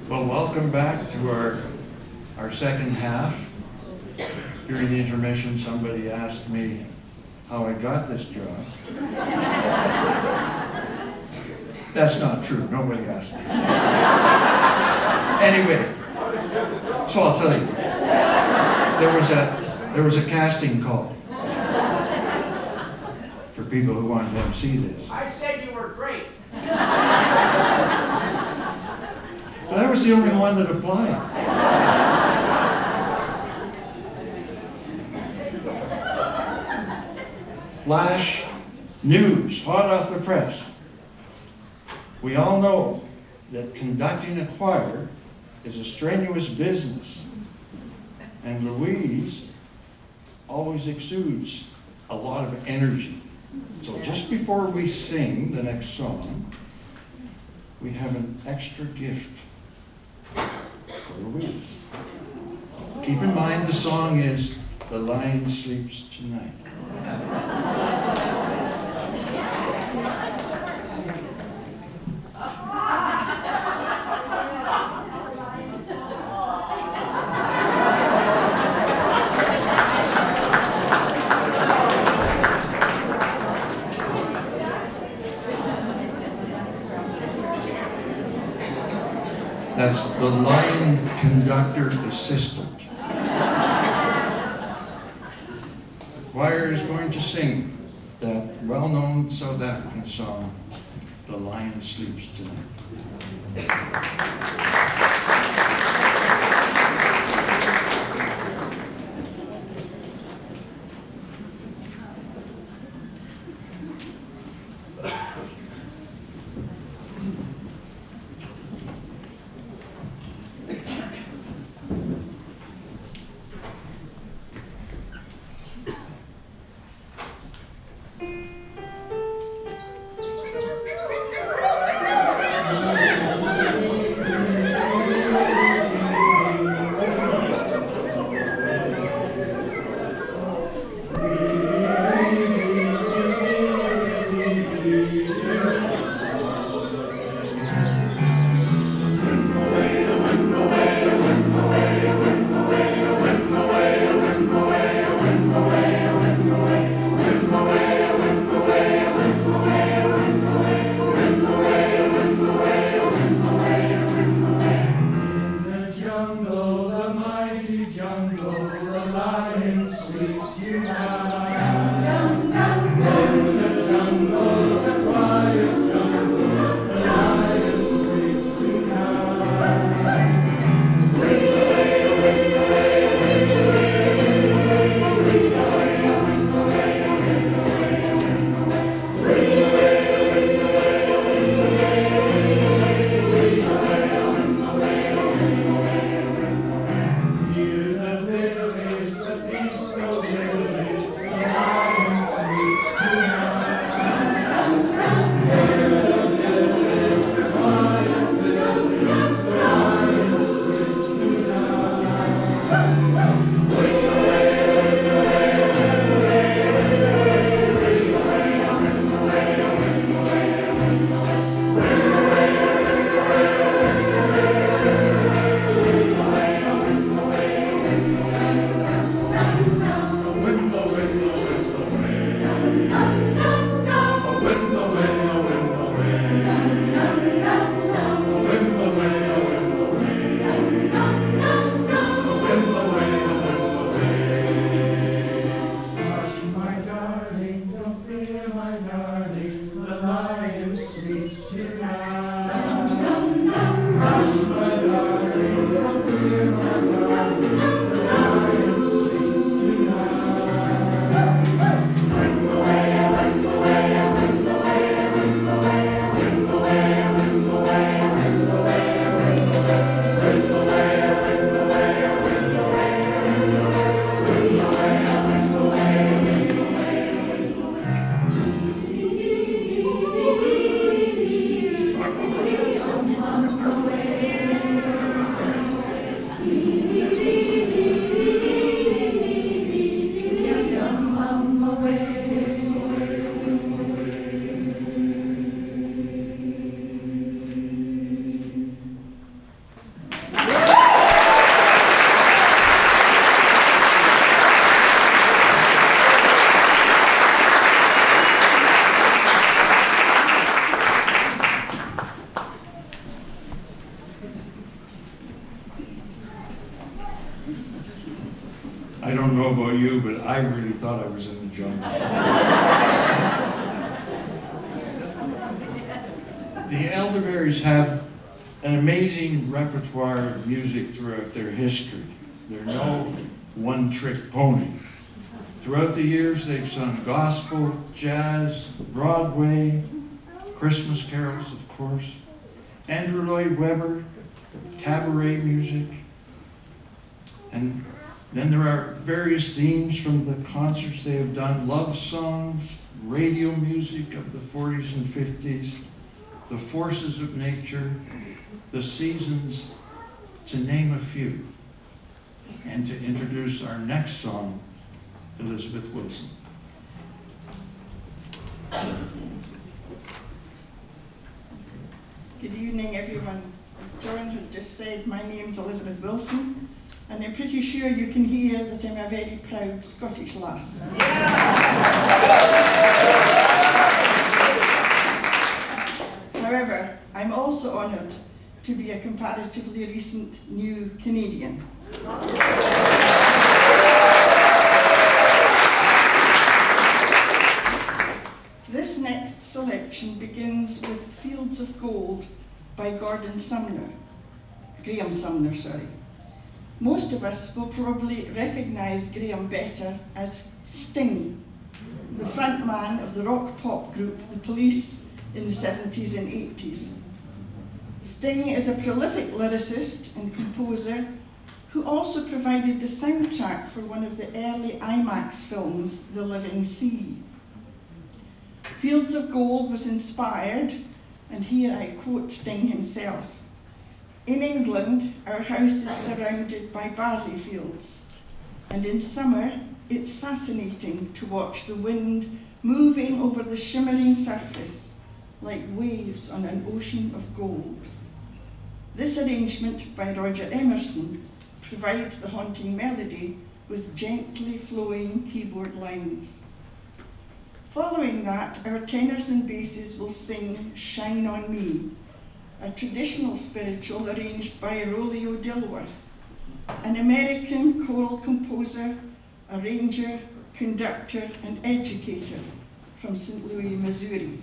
Well, welcome back to our second half. During the intermission, somebody asked me how I got this job. That's not true. Nobody asked me. Anyway, so I'll tell you. There was a casting call for people who wanted to MC this. I said you were great. But I was the only one that applied. Flash news, hot off the press. We all know that conducting a choir is a strenuous business. And Louise always exudes a lot of energy. So just before we sing the next song, we have an extra gift for Louise. Keep in mind the song is "The Lion Sleeps Tonight." That's the Lion Conductor Assistant. The choir is going to sing that well-known South African song, "The Lion Sleeps Tonight." I don't know about you, but I really thought I was in the jungle. The Elderberries have an amazing repertoire of music throughout their history. They're no one-trick pony. Throughout the years, they've sung gospel, jazz, Broadway, Christmas carols, of course, Andrew Lloyd Webber, cabaret music, and then there are various themes from the concerts they have done, love songs, radio music of the 40s and 50s, the forces of nature, the seasons, to name a few. And to introduce our next song, Elizabeth Wilson. Good evening, everyone. As John has just said, my name's Elizabeth Wilson, and I'm pretty sure you can hear that I'm a very proud Scottish lass. However, I'm also honoured to be a comparatively recent new Canadian. This next selection begins with Fields of Gold by Graham Sumner, sorry. Most of us will probably recognise Graham better as Sting, the front man of the rock pop group The Police in the 70s and 80s. Sting is a prolific lyricist and composer who also provided the soundtrack for one of the early IMAX films, The Living Sea. Fields of Gold was inspired, and here I quote Sting himself, "In England, our house is surrounded by barley fields, and in summer, it's fascinating to watch the wind moving over the shimmering surface like waves on an ocean of gold." This arrangement by Roger Emerson provides the haunting melody with gently flowing keyboard lines. Following that, our tenors and basses will sing Shine on Me, a traditional spiritual arranged by Rolio Dilworth, an American choral composer, arranger, conductor, and educator from St. Louis, Missouri.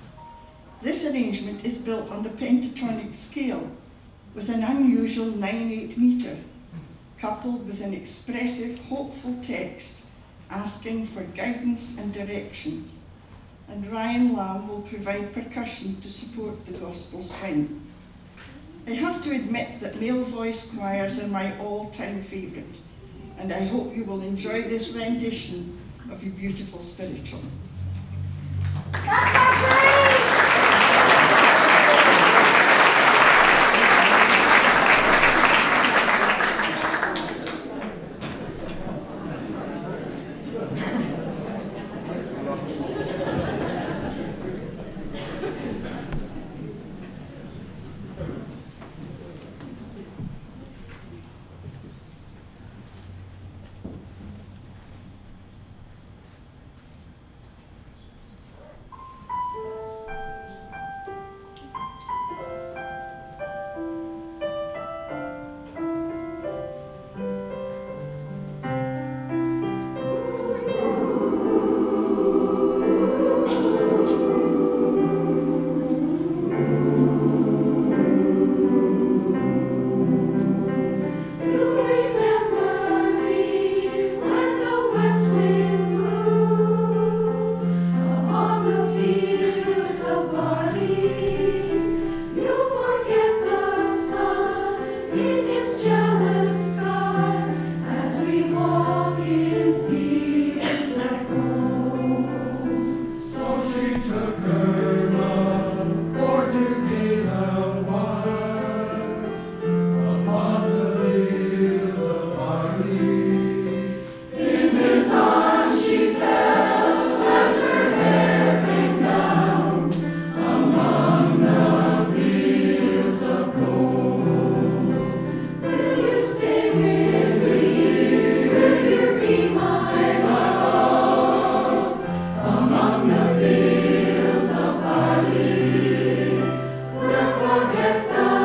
This arrangement is built on the pentatonic scale with an unusual 9/8 meter, coupled with an expressive, hopeful text asking for guidance and direction. And Ryan Lamb will provide percussion to support the gospel swing. I have to admit that male voice choirs are my all-time favourite, and I hope you will enjoy this rendition of your beautiful spiritual.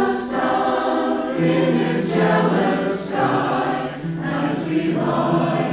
In his jealous sky, as we ride.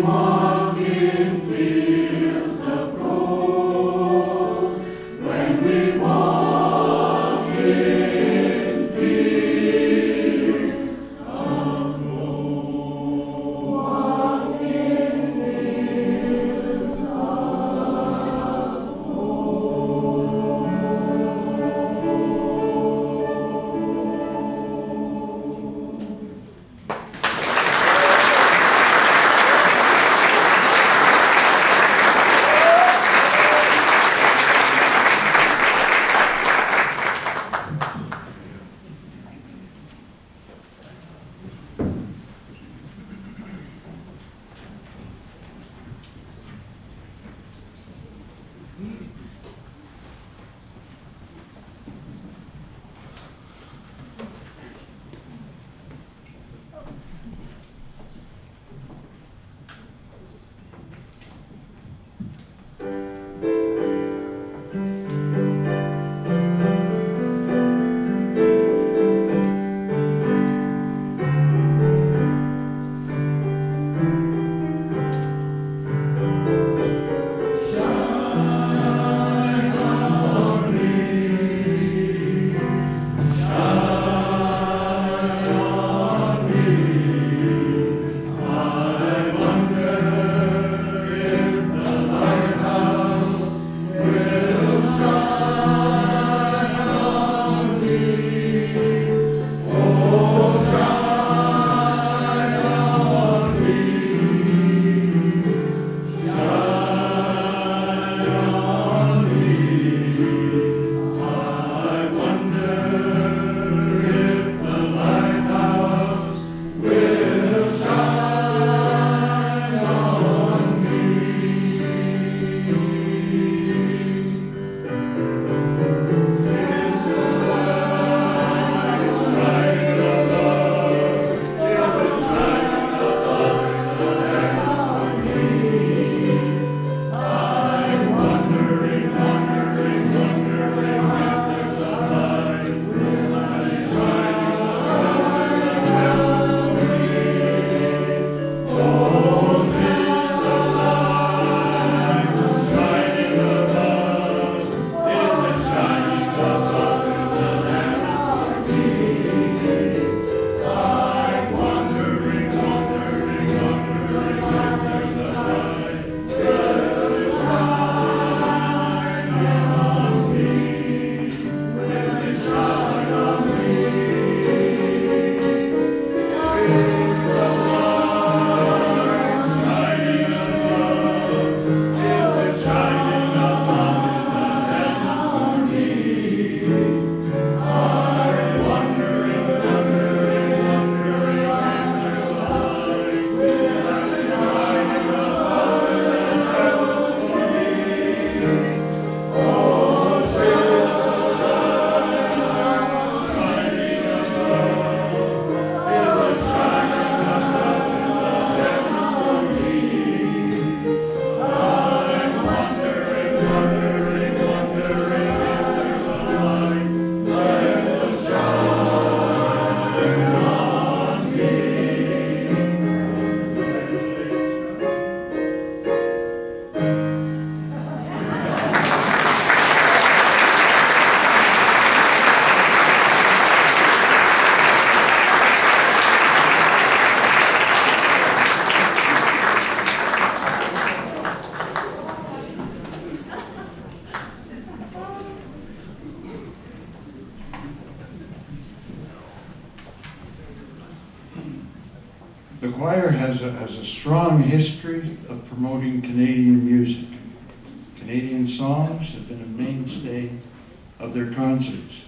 The choir has a strong history of promoting Canadian music. Canadian songs have been a mainstay of their concerts.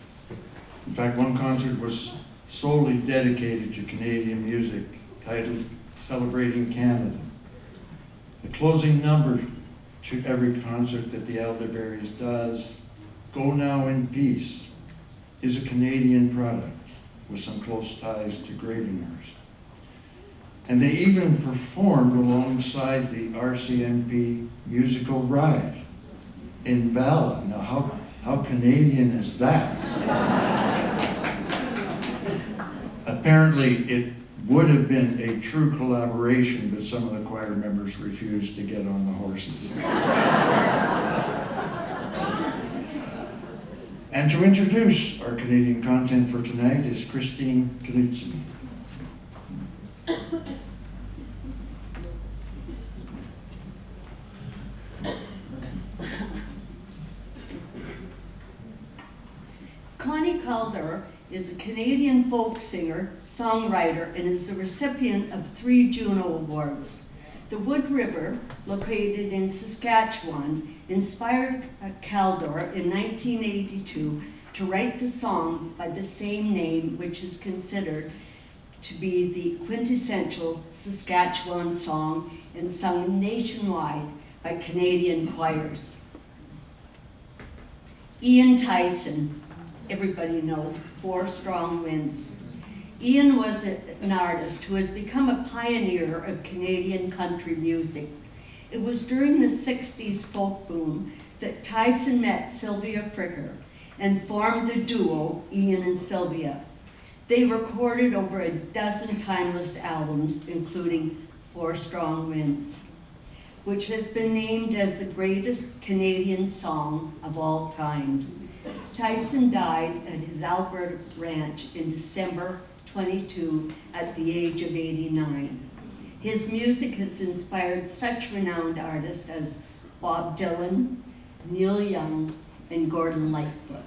In fact, one concert was solely dedicated to Canadian music, titled Celebrating Canada. The closing number to every concert that the Elderberries does, Go Now in Peace, is a Canadian product with some close ties to Gravenhurst. And they even performed alongside the RCMP musical Ride in Bala. Now, how Canadian is that? Apparently, it would have been a true collaboration, but some of the choir members refused to get on the horses. And to introduce our Canadian content for tonight is Christine Knudsen. Connie Calder is a Canadian folk singer, songwriter, and is the recipient of 3 Juno Awards. The Wood River, located in Saskatchewan, inspired Calder in 1982 to write the song by the same name, which is considered to be the quintessential Saskatchewan song and sung nationwide by Canadian choirs. Ian Tyson, everybody knows, 4 Strong Winds. Ian was an artist who has become a pioneer of Canadian country music. It was during the 60s folk boom that Tyson met Sylvia Fricker and formed the duo Ian and Sylvia. They recorded over a dozen timeless albums, including 4 Strong Winds, which has been named as the greatest Canadian song of all times. Tyson died at his Alberta ranch in December 22 at the age of 89. His music has inspired such renowned artists as Bob Dylan, Neil Young, and Gordon Lightfoot.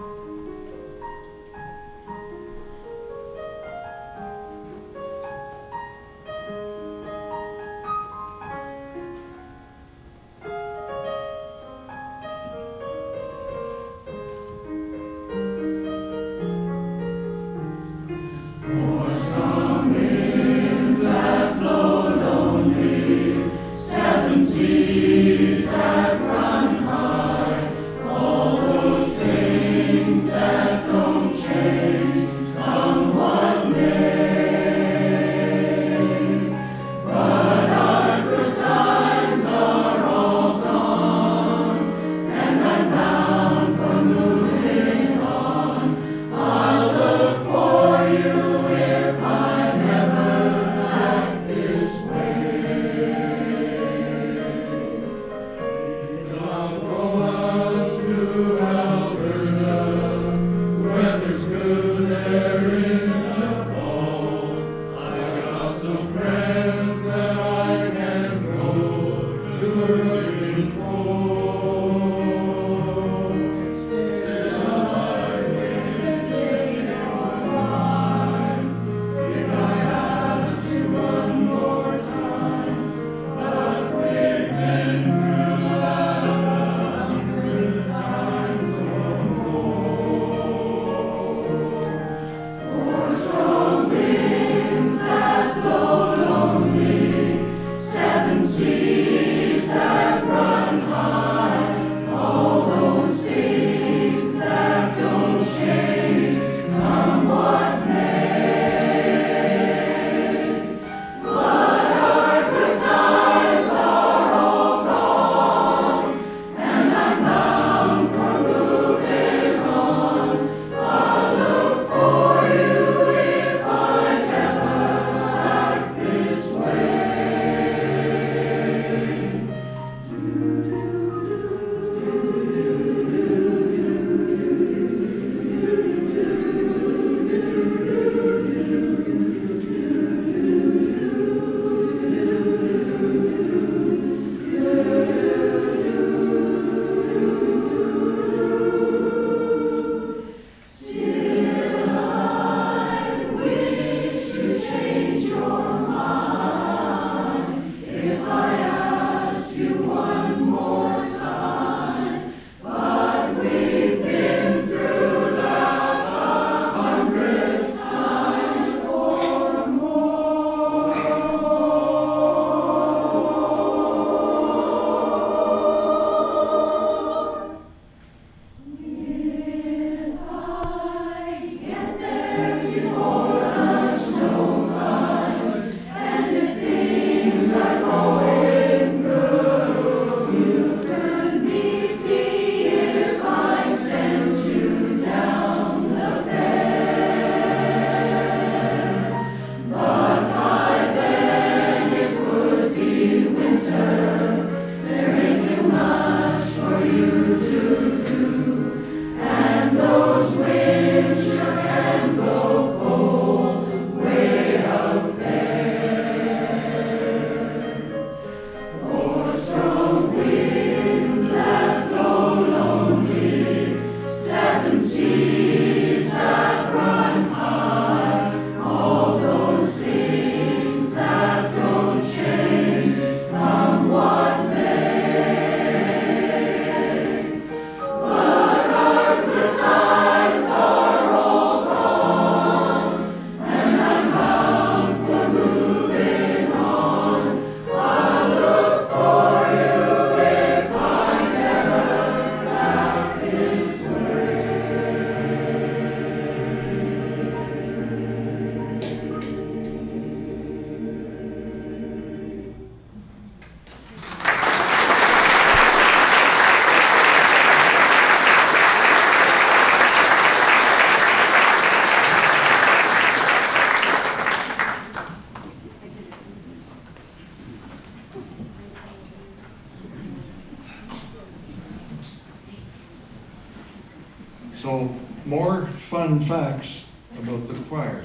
So, more fun facts about the choir.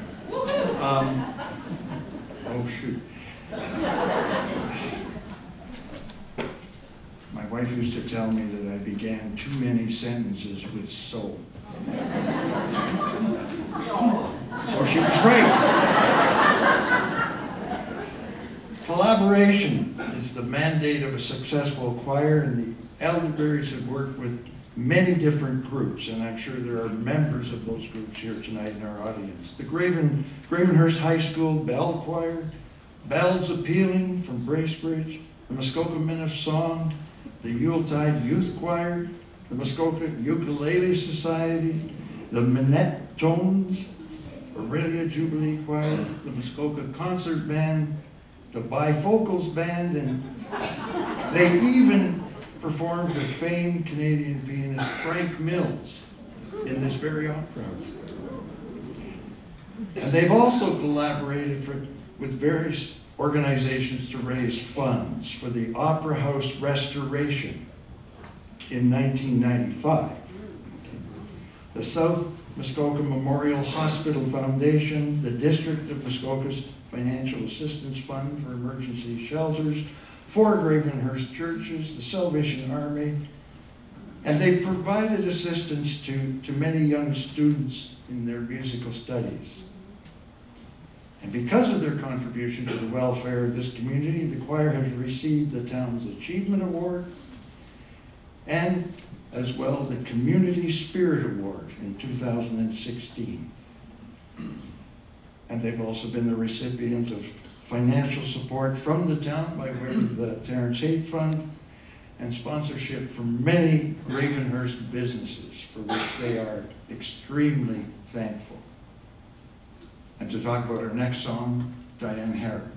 Oh shoot. My wife used to tell me that I began too many sentences with "so." So she was right. Collaboration is the mandate of a successful choir, and the Elderberries have worked with many different groups, and I'm sure there are members of those groups here tonight in our audience. The Gravenhurst High School Bell Choir, Bells Appealing from Bracebridge, the Muskoka Men of Song, the Yuletide Youth Choir, the Muskoka Ukulele Society, the Minette Tones, Aurelia Jubilee Choir, the Muskoka Concert Band, the Bifocals Band, and they even performed with famed Canadian pianist Frank Mills in this very opera house. And they've also collaborated with various organizations to raise funds for the Opera House restoration in 1995. The South Muskoka Memorial Hospital Foundation, the District of Muskoka's Financial Assistance Fund for Emergency Shelters, 4 Gravenhurst churches, the Salvation Army, and they've provided assistance to many young students in their musical studies. And because of their contribution to the welfare of this community, the choir has received the town's Achievement Award and as well the Community Spirit Award in 2016. And they've also been the recipient of financial support from the town by way of the Terrence Haight Fund and sponsorship from many Gravenhurst businesses for which they are extremely thankful. And to talk about our next song, Diane Harrod.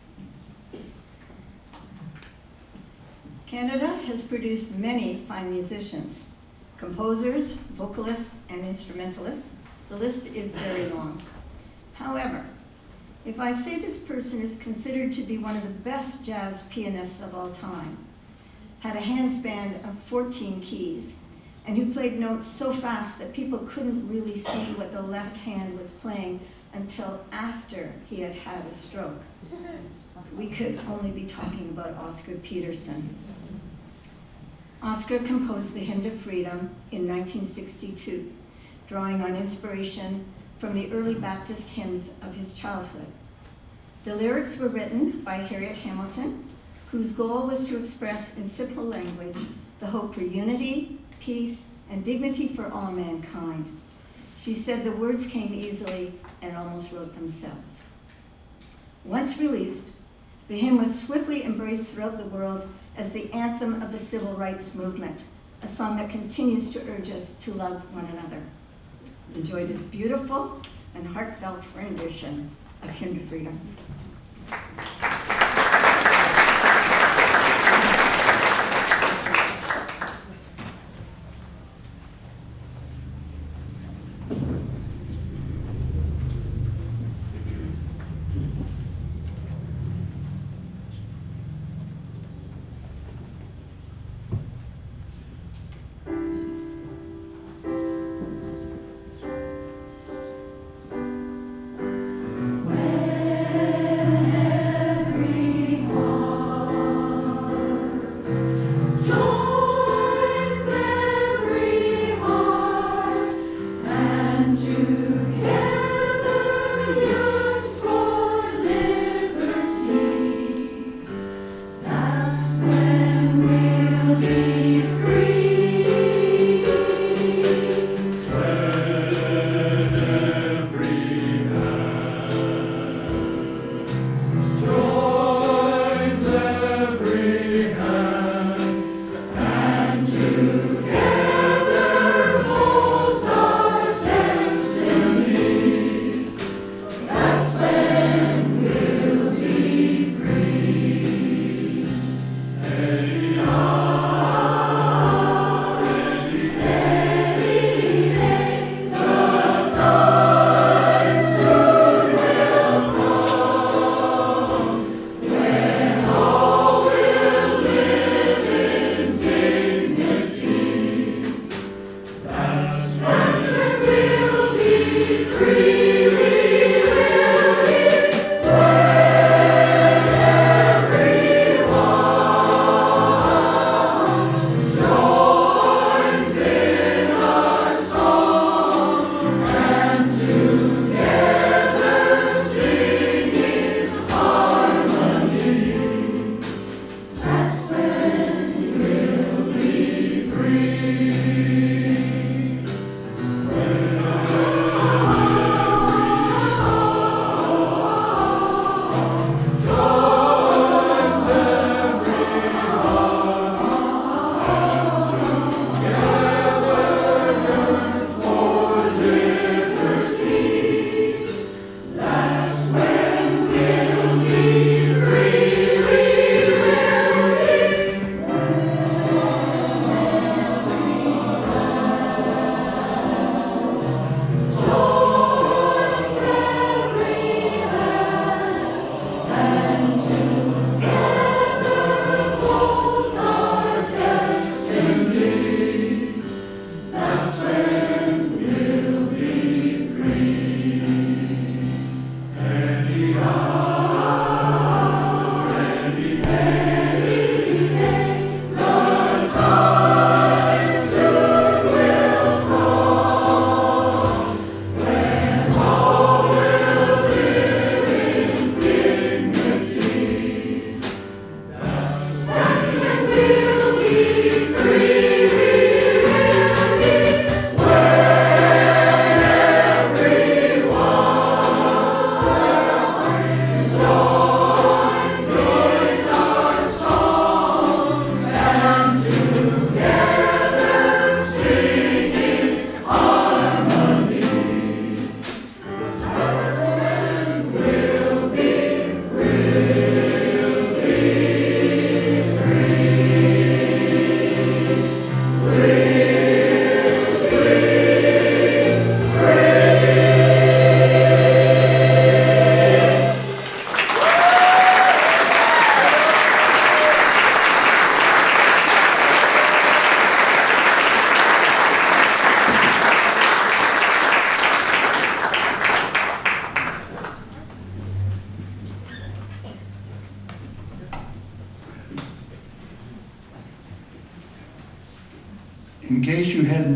Canada has produced many fine musicians, composers, vocalists, and instrumentalists. The list is very long. However, if I say this person is considered to be one of the best jazz pianists of all time, had a handspan of 14 keys, and who played notes so fast that people couldn't really see what the left hand was playing until after he had had a stroke, we could only be talking about Oscar Peterson. Oscar composed the Hymn to Freedom in 1962, drawing on inspiration from the early Baptist hymns of his childhood. The lyrics were written by Harriet Hamilton, whose goal was to express in simple language the hope for unity, peace, and dignity for all mankind. She said the words came easily and almost wrote themselves. Once released, the hymn was swiftly embraced throughout the world as the anthem of the civil rights movement, a song that continues to urge us to love one another. Enjoy this beautiful and heartfelt rendition of Hymn to Freedom. To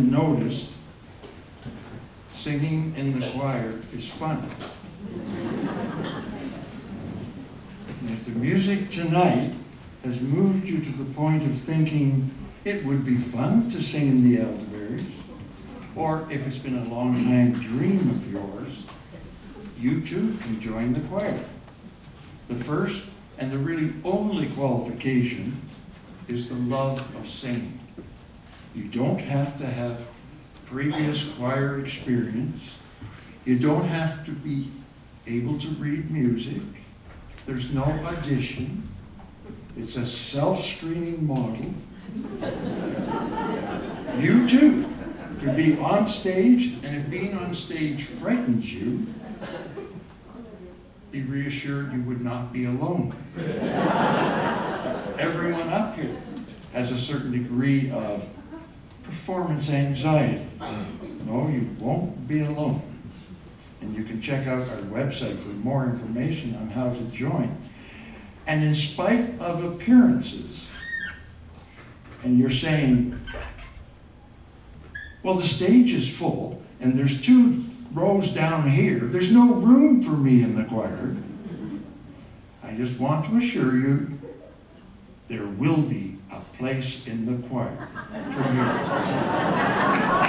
noticed, singing in the choir is fun. And if the music tonight has moved you to the point of thinking it would be fun to sing in the Elderberries, or if it's been a long time dream of yours, you too can join the choir. The first and the really only qualification is the love of singing. You don't have to have previous choir experience. You don't have to be able to read music. There's no audition. It's a self-screening model. You too could be on stage, and if being on stage frightens you, be reassured you would not be alone. Everyone up here has a certain degree of performance anxiety. No, you won't be alone. And you can check out our website for more information on how to join. And in spite of appearances, and you're saying, well, the stage is full, and there's 2 rows down here, there's no room for me in the choir. I just want to assure you, there will be a place in the choir for you.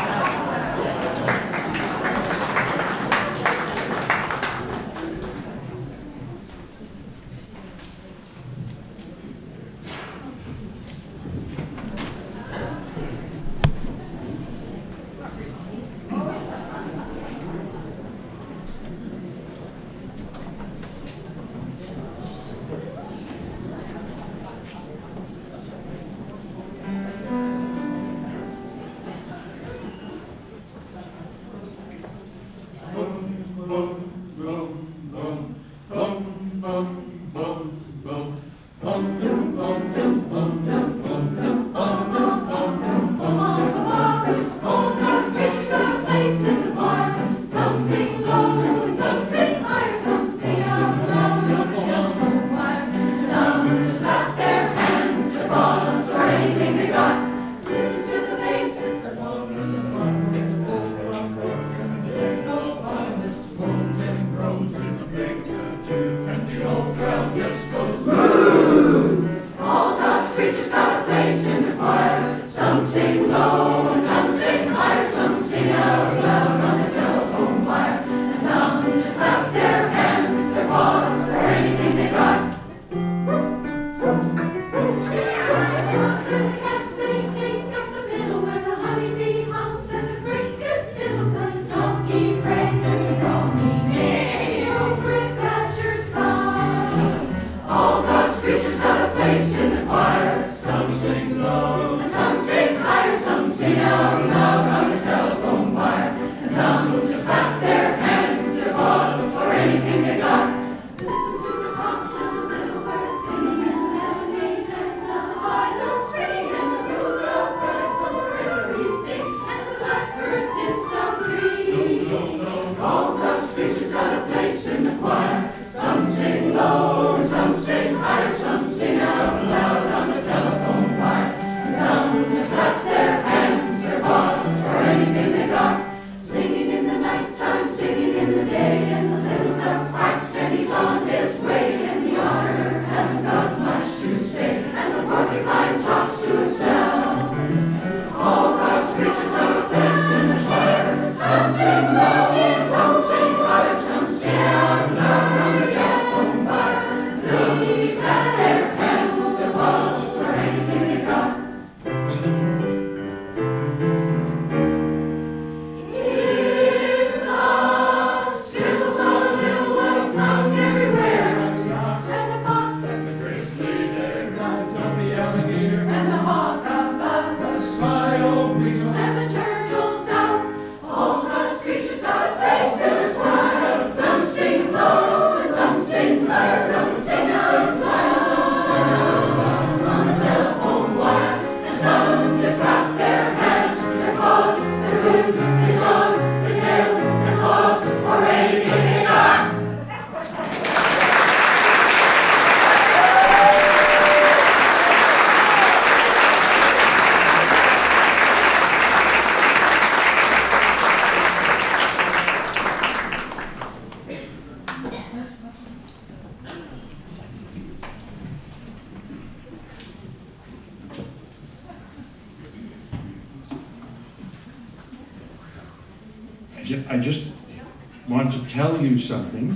I just want to tell you something.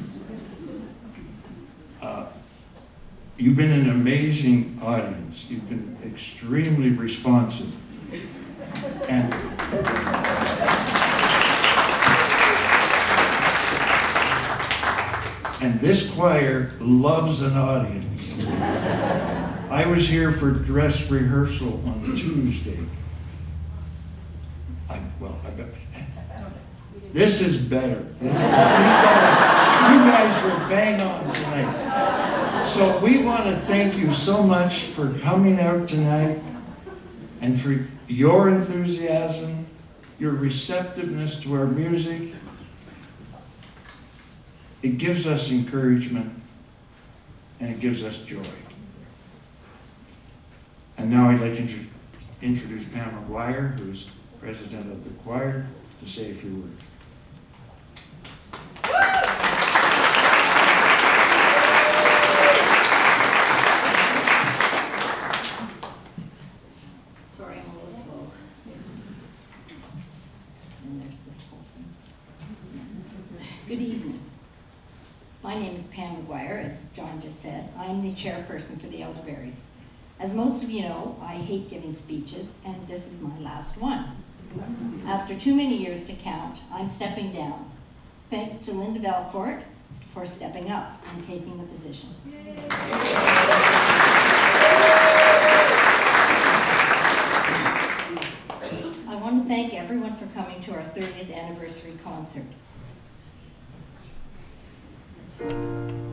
You've been an amazing audience. You've been extremely responsive. And this choir loves an audience. I was here for dress rehearsal on Tuesday. I bet. This is better. You guys were bang on tonight. So we want to thank you so much for coming out tonight and for your enthusiasm, your receptiveness to our music. It gives us encouragement and it gives us joy. And now I'd like to introduce Pam McGuire, who's president of the choir, to say a few words. Sorry, I'm a little slow. And there's this whole thing. Good evening. My name is Pam McGuire, as John just said. I'm the chairperson for the Elderberries. As most of you know, I hate giving speeches, and this is my last one. After too many years to count, I'm stepping down. Thanks to Linda Belfort for stepping up and taking the position. I want to thank everyone for coming to our 30th anniversary concert.